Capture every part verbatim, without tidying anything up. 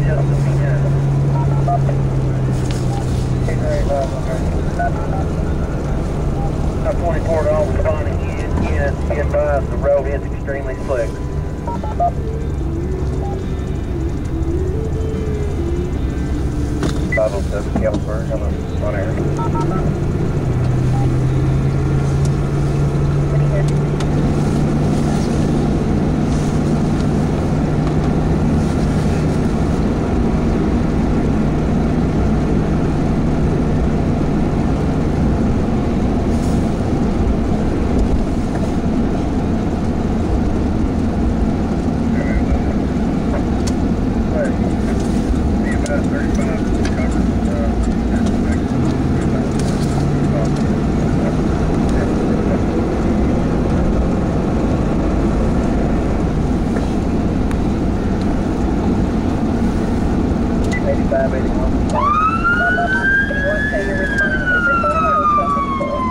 twenty-four to all responding units, be advised the road is extremely slick. five oh seven Galesburg, I'm on air. eighty-five, eighty-one. eighty-one, say you're responding to the photo twelve fifty-four.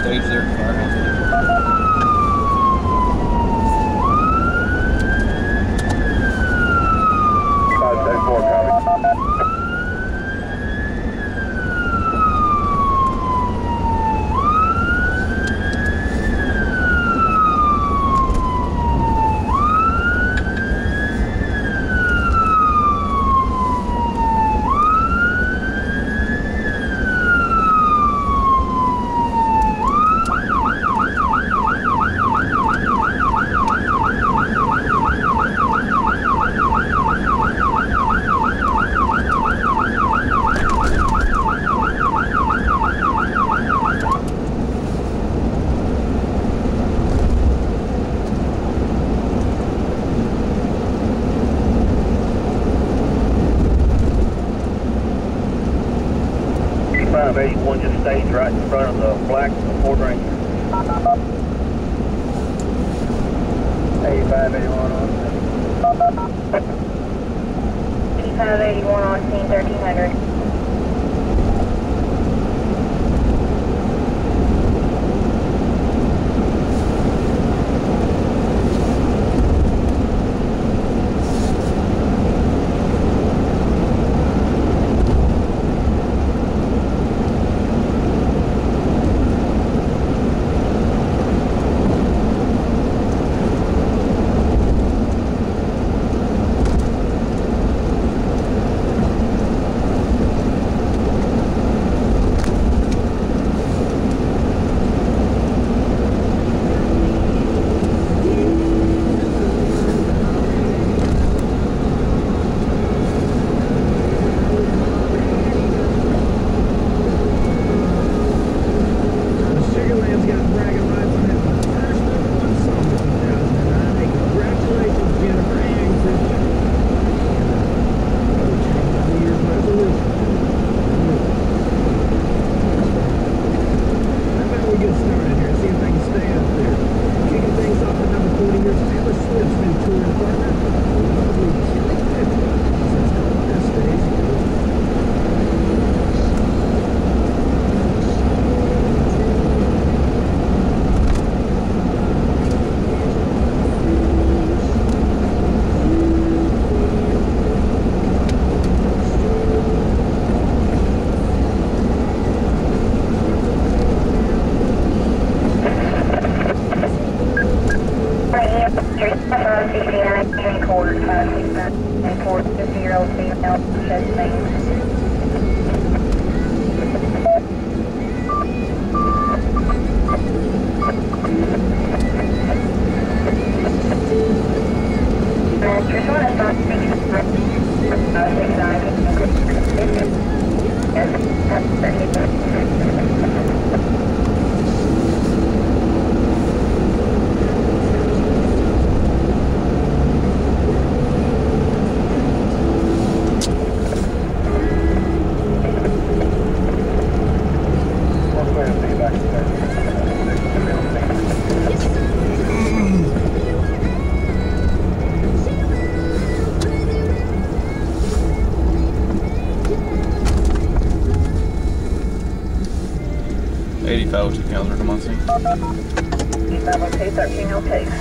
stage there at the firehouse. five seven four, copy. five eighty-one just stays right in front of the black Ford Ranger. eighty-five eighty-one on. eighty-five eighty-one on scene, thirteen hundred. sixty-nine, three quarters, five six nine, and four zero female, chest main. Just want to start speaking uh, six nine. eighty-five oh two Counselor, come on, scene. eighty-five oh two, thirteen oh two.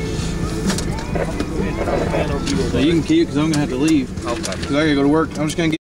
So you can keep it because I'm going to have to leave. Okay. Because I got to go to work. I'm just going to get